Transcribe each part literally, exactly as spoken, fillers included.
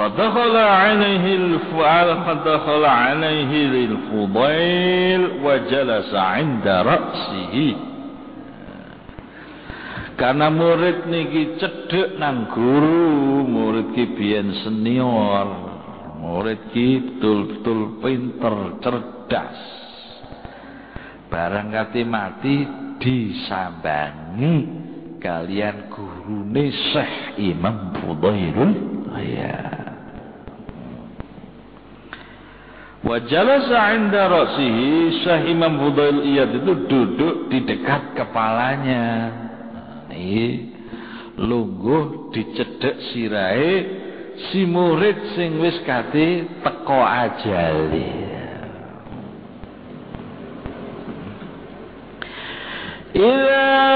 فدخل عليه الفعل فدخل عليه الفضيل وجلس عند رأسه. Karena murid niki cedhek nang guru, murid ki biyen senior, murid ki betul-betul pinter, cerdas. Barang kate mati disambangi kalian gurune Syekh Imam Fudailul Iyad. Wa jalasa 'inda ra'sihi, Syekh Imam Fudailul Iyad itu duduk di dekat kepalanya. Nih, lungguh dicedhek sirahe si murid sing wis kate teko ajale. Ila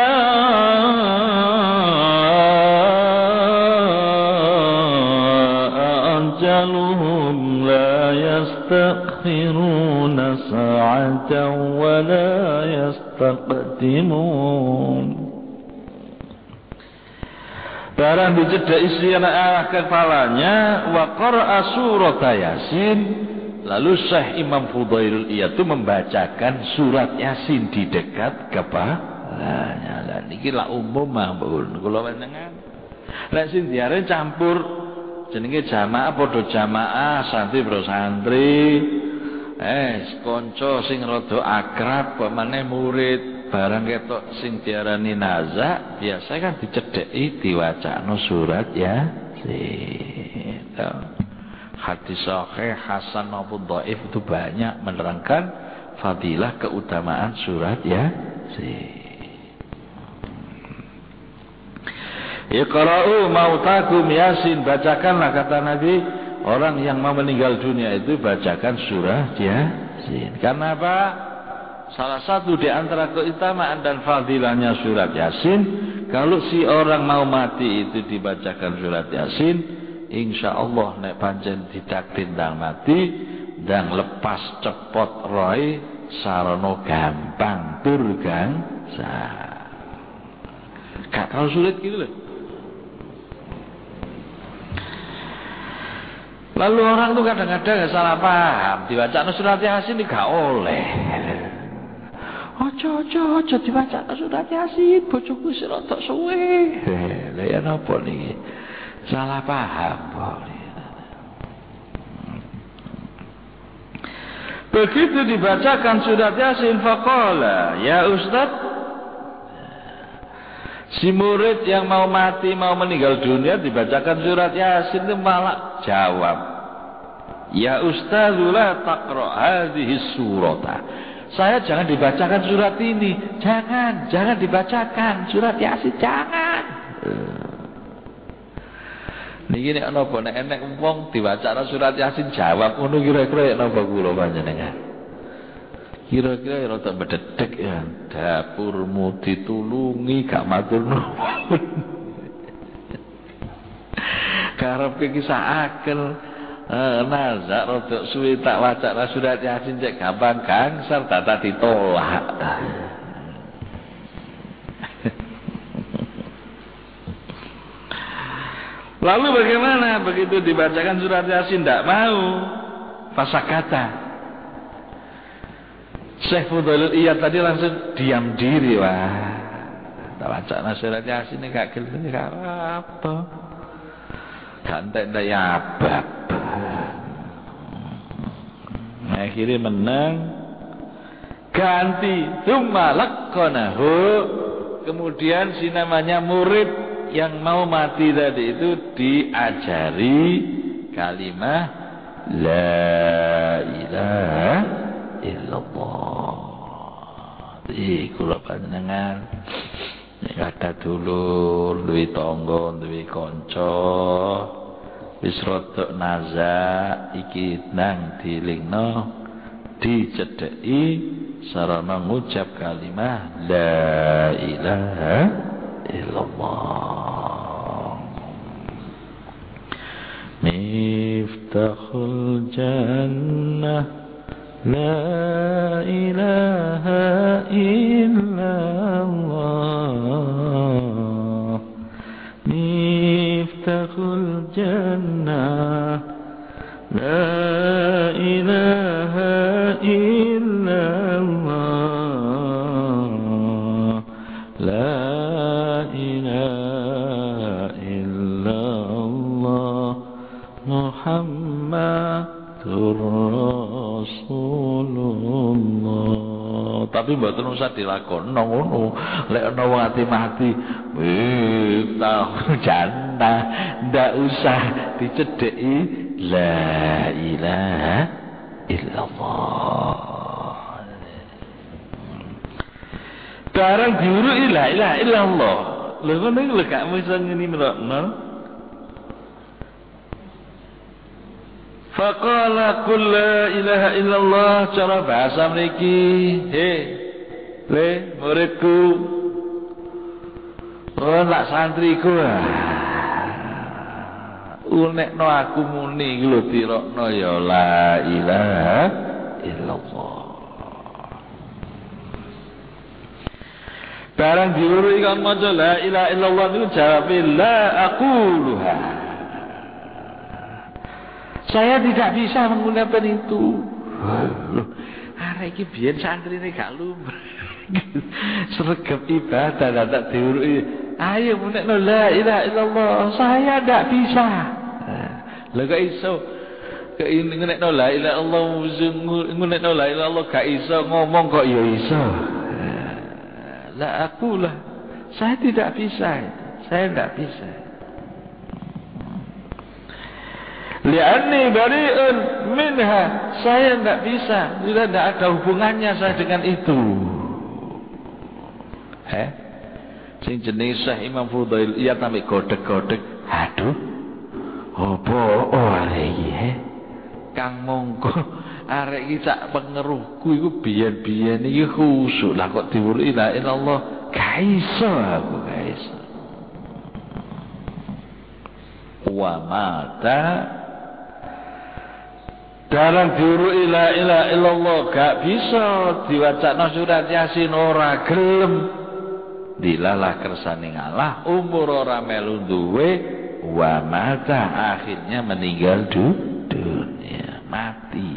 jaa ajaluhum la yastakhiruna sa'atan wa la yastaqdimun. Barang dicedhaki isi anak kepalanya wa qara'a surat Yasin, lalu Syekh Imam Fudailul Iyad itu membacakan surat Yasin di dekat kepalanya. Lah niki lak umum mawon kula panjenengan. Lek sing diare campur jenenge jamaah padha jamaah, santri pro santri. Eh kanca sing rada akrab pemane murid, barang ketok sing diarani nazak, biasa kan dicedheki diwacana surat Yasin. Hadis sahih hasan maupun dhaif itu banyak menerangkan fadilah keutamaan surat Yasin. Iqra'u mautakum Yasin, bacakanlah kata Nabi, orang yang mau meninggal dunia itu bacakan surat Yasin. Karena apa? Salah satu di antara keutamaan dan fadilahnya surat Yasin, kalau si orang mau mati itu dibacakan surat Yasin, insya Allah nek pancen ditakdir ndang mati ndang lepas cepot roy sarana gampang tur gang sa. Gak terlalu sulit gitu loh. Lalu orang tuh kadang-kadang salah paham, dibacakan surat Yasin ini gak oleh. Ojo ojo ojo dibacakan surat Yasin, bojoku sing rada suwe. Lah ya napa niki? Salah paham. Begitu dibacakan surat Yasin, faqala, ya Ustaz, si murid yang mau mati, mau meninggal dunia dibacakan surat Yasin itu malah jawab, ya Ustaz, la taqra hadhihi surata. Saya jangan dibacakan surat ini. Jangan, jangan dibacakan surat Yasin, jangan. Niki nek ana apa nek enek wong diwacana surat Yasin jawab ngono kira-kira nek napa kula panjenengan. Kira-kira rada bededek ya, dapurmu ditulungi gak matur nuwun. Karepe kisah akel eh, nazak rada suwi tak wacana surat Yasin cek gampang gangsal tata ditolak. Lalu bagaimana begitu dibacakan surat Yasin tidak mau, fasakata. Syekh Fudailul Iyad tadi langsung diam diri, wah. Tak baca surat Yasin ini gak gelem gak apa. Gantek ndak yabab. Akhirnya menang, ganti tsumma laqanahu. Kemudian si namanya murid yang mau mati tadi itu diajari kalimat la ilaha illallah. Iki kula panjenengan nek ada dulur, duwe tangga, duwe kanca wis rada nazak iki nang dilingno dicedheki sarana ngucap kalimat la ilaha illallah. Miftahul jannah la ilaha illallah. Miftahul miftahul jannah, la ilaha illallah, la ilaha illallah, Muhammadur Rasulullah. Tapi mboten usah dilakoni ngono. Lek ana wong ati mati, miftahul jannah, ndak usah dicedheki la ilaha illallah. Barang diuru la ilaha illallah. Lha ngono iku lho gak mesti ngene nerokno. Faqala qul la ilaha illallah, cara bahasa mriki. He, le muridku. Oh, lak santriku. Unekno aku muni lho dirokno ya la ilaha illallah. Barang diuru ikan maca la ilaha illallah niku jawab la aquluha. Saya tidak bisa menggunakan itu. Loh, arek iki biyen santrine gak lumrah. Sregep ibadah tak diuruki. Ayo munekno la ilaha illallah. Saya tidak bisa. Lha kok iso? Kok ngunekno la ilaha illallah, ngunekno la ilaha illallah gak iso ngomong kok ya iso. La akulah. Saya tidak bisa. Saya tidak bisa. Li'anni bari'un minha, saya tidak bisa, tidak ada hubungannya saya dengan itu. Eh, sing jenenge Syekh Imam Fudail iya sampe godheg-godheg. Aduh, apa oh arek iki he? Kang mongko arek iki sak pengeruhku iku biyen-biyen iki khusuk. Lah kok diwuruki la ilaha illallah, gak iso aku, gak iso. Wa mata dalam diuru la ilaha illallah gak bisa diwacana surat Yasin ora gelem, dilalah kersane ngalah, umur ora melu duwe, wa mata akhirnya meninggal du, dunia, mati.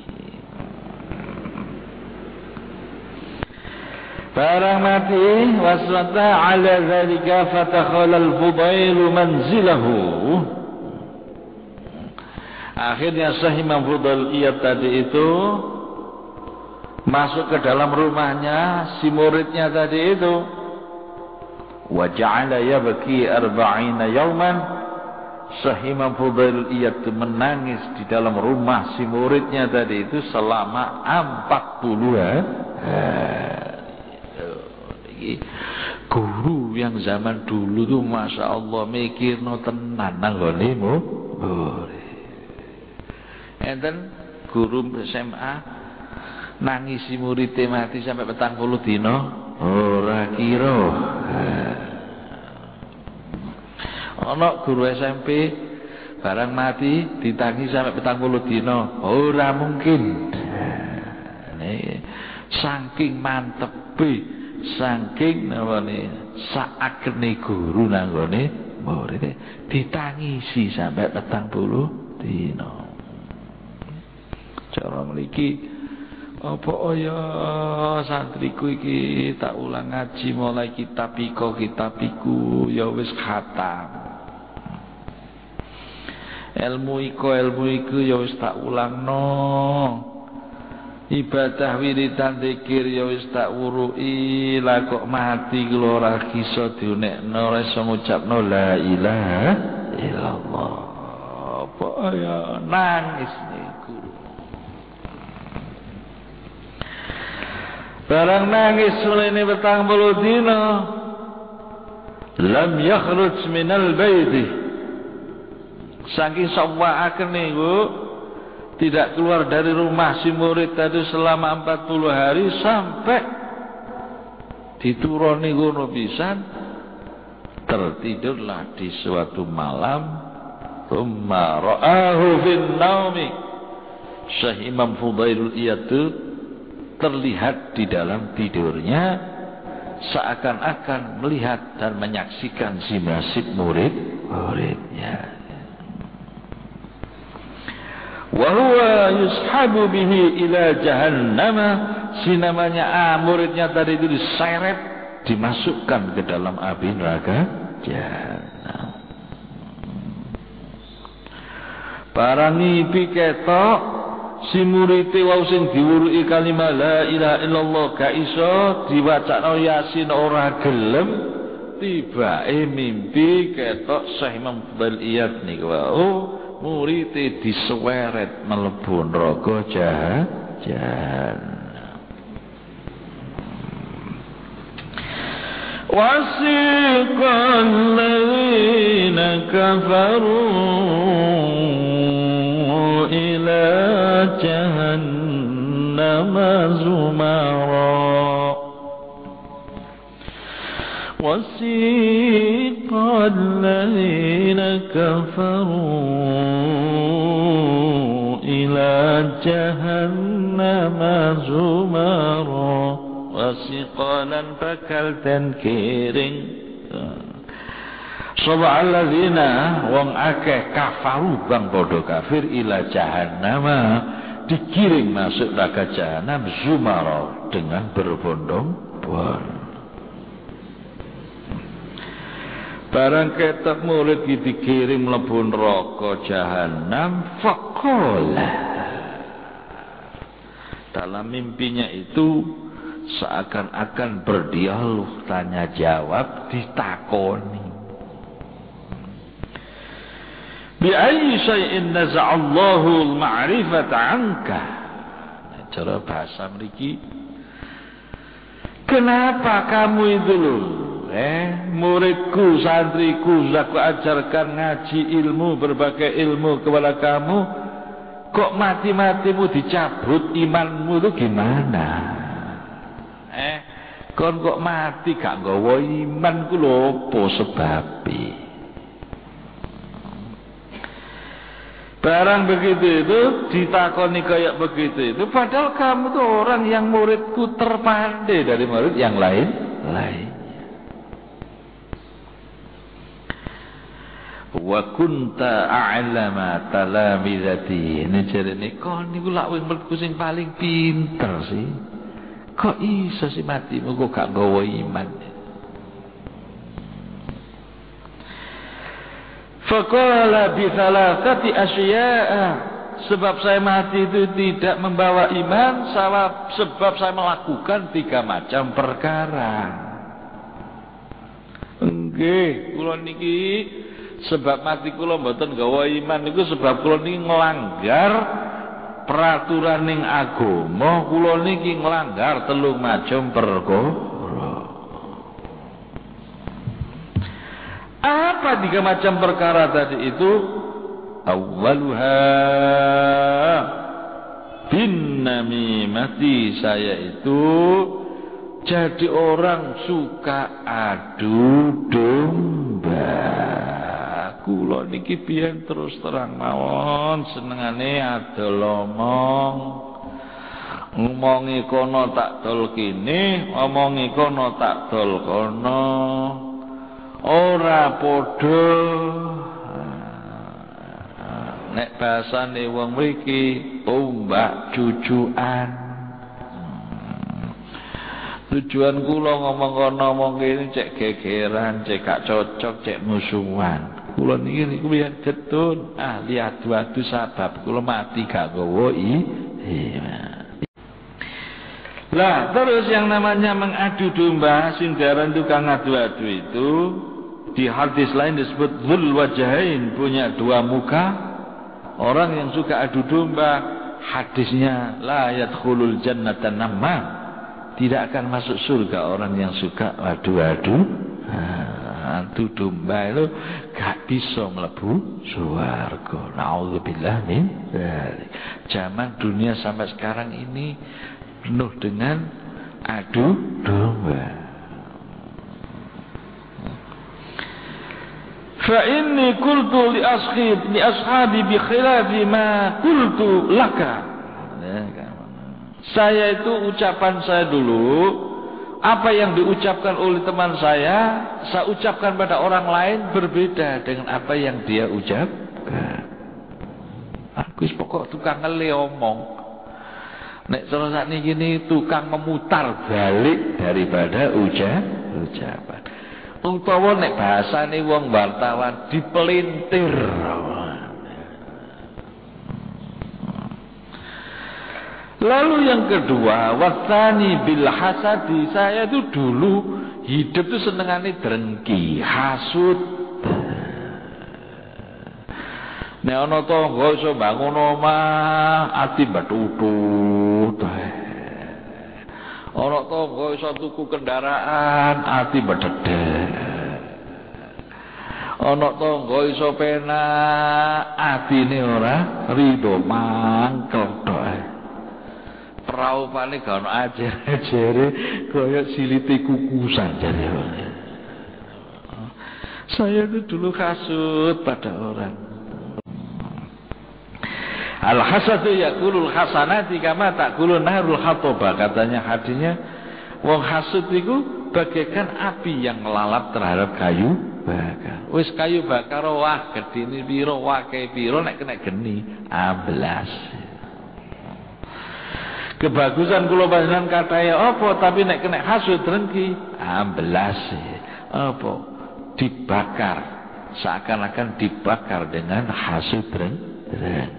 Barang mati waswata ala zalika fatakhala al-Fudail manzilahu. Akhirnya Syekh Imam Fudail iya tadi itu masuk ke dalam rumahnya si muridnya tadi itu. Wa ja'ala yabki arba'ina yawman. Syekh Imam Fudail iya menangis di dalam rumah si muridnya tadi itu selama empat puluh hari. Guru yang zaman dulu tuh masya Allah mikirno tenan nanggone murid. Enten guru S M A nangisi muridé mati sampai petang puluh dino ora kira. Ana guru S M P barang mati ditangisi sampai petang puluh dino ora mungkin. Saking mantepe, saking namane saakene guru nanggone murid ditangisi sampai petang puluh dino. Cara mriki apa ya santriku iki tak ulang ngaji mulai kitab iko kitab iku ya wis khatam. Ilmu iko ilmu iku ya wis tak ulangno. Ibadah wiridan zikir ya wis tak wuruki, lah kok mati kula ora iso diunekno ora iso ngucapno la ilaha illallah. Apa ya nangis niku. Barang nangis mulai petang puluh dina lam yakhruj minal baiti, saking sawaaken niku tidak keluar dari rumah si murid tadi selama empat puluh hari sampai dituruni ngono pisan. Tertidurlah di suatu malam, tsumma ra'ahu fin naumi. Syekh Imam Fudail itu terlihat di dalam tidurnya seakan-akan melihat dan menyaksikan si nasib murid-muridnya. Wa huwa yushabu bihi ila jahannam, si namanya ah, muridnya tadi itu diseret, dimasukkan ke dalam api neraka jahanam. Barang ngipi ketok si murid wau sing diwuruki kalimat la ilaha illallah gak iso diwacana Yasin ora gelem, tibake mimpi ketok Syekh Imam Fudail Iyad niku oh murid diseweret mlebu neraka jahanam. Wasiqal ladzina kafaru ila jahannam zumara wasiqal ladzina kafaru ila jahannam zumara wasiqalan bakal dan kiring sapa alladzina wong akeh kafaru bang padha kafir ila jahannam dikiring masuk neraka jahanam zumara dengan berbondong-bondong. Barang ketok murid dikiring mlebu neraka jahanam faqala, dalam mimpinya itu seakan-akan berdialog tanya jawab ditakoni bi ayyi syai'in naza'allahu al-ma'rifata anka. Cara bahasa mriki, kenapa kamu itu loh eh muridku santriku sudah aku ajarkan ngaji ilmu berbagai ilmu kepada kamu, kok mati-matimu dicabut imanmu itu gimana? Eh, kon kok mati gak nggawa iman ku lho apa sebabe? Barang begitu itu ditakoni kayak begitu itu, padahal kamu tuh orang yang muridku terpandai dari murid yang lain lain. Wa kunta a'lama talamizati, ini jarene kon niku lak muridku sing paling pinter sih. Kok iso si matimu kok gak nggawa iman? Faqala bi thalathati asya'a, sebab saya mati itu tidak membawa iman, sebab saya melakukan tiga macam perkara. Nggih, kula niki sebab mati kula mboten nggawa iman niku sebab kula niki nglanggar peraturan ning agama, kula niki nglanggar telung macam perkara. Apa tiga macam perkara tadi itu? Awwaluha bin namimati, saya itu jadi orang suka adu domba. Kula niki biyen terus terang mawon senengane adol omong. Ngomongi kono tak dol kene, omongi kono tak dol kono. Ora padha. Nek bahasane wong mriki ombak cucukan. Tujuan kula ngomong kono ngomong kene cek gegeran, cek gak cocok, cek musuhan. Kula niki niku biyen getun ahli adu-adu sabab kula mati gak nggawa iman. Lah terus yang namanya mengadu domba, sindaran tukang adu-adu itu di hadis lain disebut dzul wajhain, punya dua muka. Orang yang suka adu domba, hadisnya la yadkhulul jannata namam, tidak akan masuk surga orang yang suka adu-adu. Adu domba itu gak bisa mlebu swarga. Nauzubillah min dzalik. Zaman dunia sampai sekarang ini penuh dengan adu domba. Fa inni qultu li ashabi li ashabi bi khilafi ma qultu laka. Saya itu ucapan saya dulu apa yang diucapkan oleh teman saya, saya ucapkan pada orang lain berbeda dengan apa yang dia ucapkan. Aku pokok tukang ngele omong. Nek terus sakniki gini tukang memutar balik daripada ucap ucapan. Utawa nek bahasane wong wartawan dipelintir. Lalu yang kedua, wasani bil hasadi. Saya itu dulu hidup itu senengane drengki, hasud. Nek ana tangga iso bangun omah, ati batutut. Ana tangga iso tuku kendaraan, ati bededek. Ana tangga iso penak, atine ora rido mangkel tok. Praupane gak ono ajer-ajere kaya silite kukusan jare. Saya itu dulu hasud pada orang. Al-hasadu yakulul hasanati kama takulun narul hatoba. Katanya hadisnya, wong hasud itu bagaikan api yang melalap terhadap kayu bakar. Wis kayu bakar wah gedine pira, wake pira, nek kena geni amblas. Kebagusan kula panjenengan katanya apa, tapi nek kena hasud drengki amblas. Apa? Dibakar. Seakan-akan dibakar dengan hasud drengki.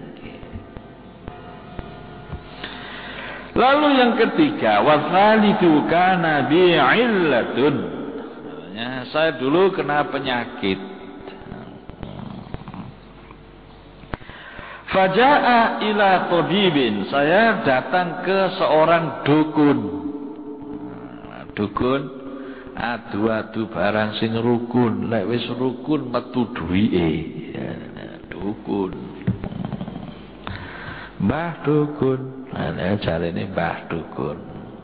Lalu yang ketiga, wasalitu kana bi'illatun. Ya, saya dulu kena penyakit. Faja'a ila tabibin. Saya datang ke seorang dukun. Dukun adu-adu barang sing rukun. Lek wis rukun metu duwike. Dukun. Mbah dukun. Nah, jarene Mbah dukun.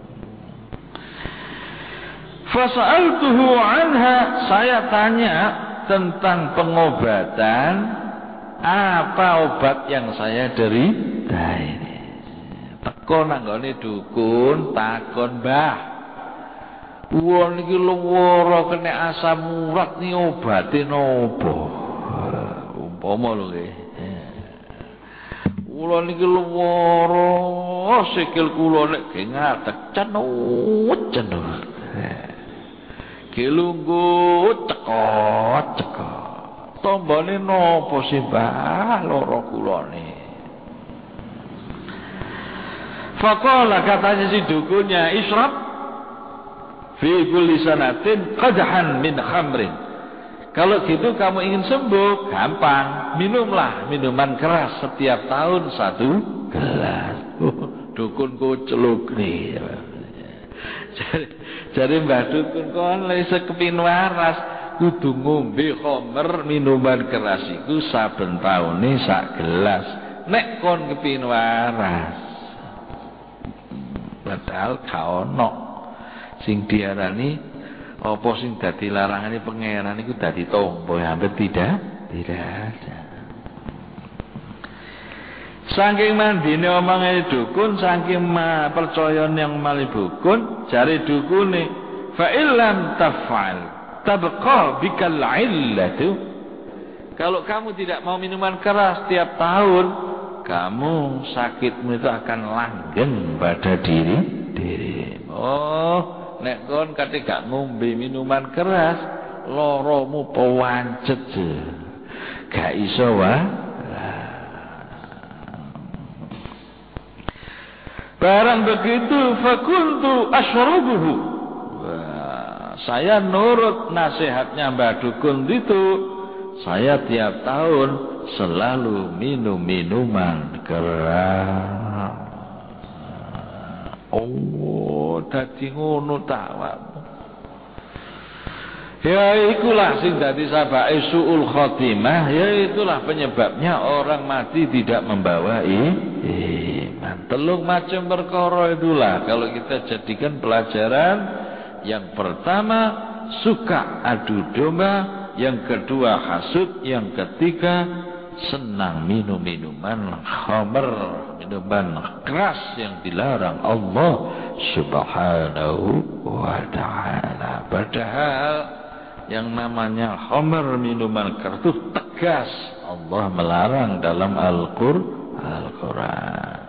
Fasa'altuhu anha, saya tanya tentang pengobatan, apa obat yang saya derita ini. Teko nang nggone dukun, takon, Mbah, wong iki lara kena asam urat ni obate napa? Umpama lho nggih. Kula niki lara sikil kula nek ge ngatek cenut cenut. Ki lungguh cekot-cekot. Tombane napa sih, Mbah, lara kula ni? Faqala, katanya si dukunnya, israb fi kulli sanatin qadhan min khamrin. Kalau gitu kamu ingin sembuh, gampang, minumlah minuman keras setiap tahun satu gelas. Oh, dukun kuceluk nih. Jadi, jadi Mbah dukun kon lek sekepin waras kudu ngombe khamr minuman keras iku saben taune sak gelas. Nek kon kepin waras. Padahal gak ono sing diarani apa sing dadi larangane pangeran iku dadi tombo, hampir tidak tidak ada. Saking mandine omonge dukun, saking percayane yang mali dukun, jare dukune, fa illam taf'al tabqa bikal illatu. Kalau kamu tidak mau minuman keras tiap tahun, kamu sakitmu itu akan langgeng pada diri diri. Oh, nek kon kate gak ngombe minuman keras, loromu pawancet. Gak iso wae. Barang begitu fakuntu asyrabuhu. Saya nurut nasihatnya Mbah Dukun itu. Saya tiap tahun selalu minum minuman keras. Oh, dadi ngono tawamu. Ya itulah sing dadi sabake suul khotimah, ya itulah penyebabnya orang mati tidak membawa iman. Telung macam perkara itulah kalau kita jadikan pelajaran. Yang pertama suka adu domba, yang kedua hasud, yang ketiga senang minum minuman khamr, minuman keras yang dilarang Allah Subhanahu wa ta'ala. Padahal yang namanya khamr, minuman keras itu tegas Allah melarang dalam Al-Qur'an.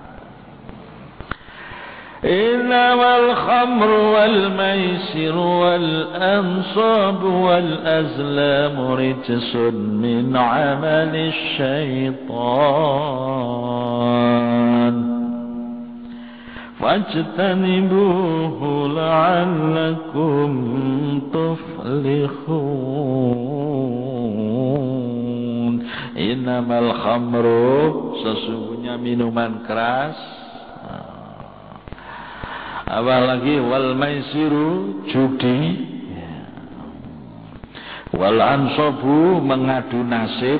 إنما الخمر والميسر والأنصاب والأزلام رجس من عمل الشيطان فاجتنبوه لعلكم تفلحون. إنما الخمر, sesungguhnya minuman keras, apalagi wal maisiru, judi, wal ansobu, mengadu nasib,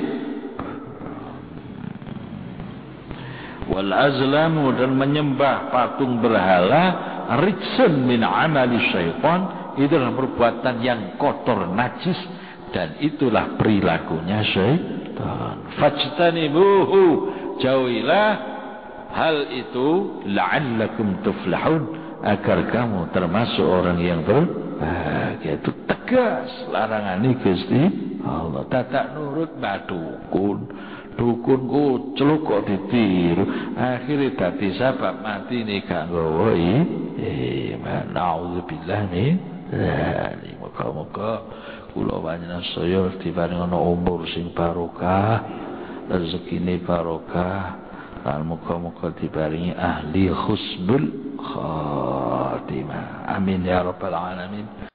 wal azlamu, dan menyembah patung berhala, rijsun min amali syaitan, itu adalah perbuatan yang kotor, najis, dan itulah perilakunya syaitan. Fajtanibuhu, jauhilah hal itu, la'allakum tuflahun, agar kamu termasuk orang yang berbahagia. Itu tegas larangan ini Gusti Allah. Tatak nurut mbak dukun, dukun kucluk kok ditiru, akhirnya dadi sebab mati nih gak nggawa iki. Na'udzubillah min dzalik. Muga-muga kula panjenengan saya diparingi umur sing barokah, rezekine barokah, lan muga-muga diparingi ahli husnul khatimah. Amin ya rabbal alamin.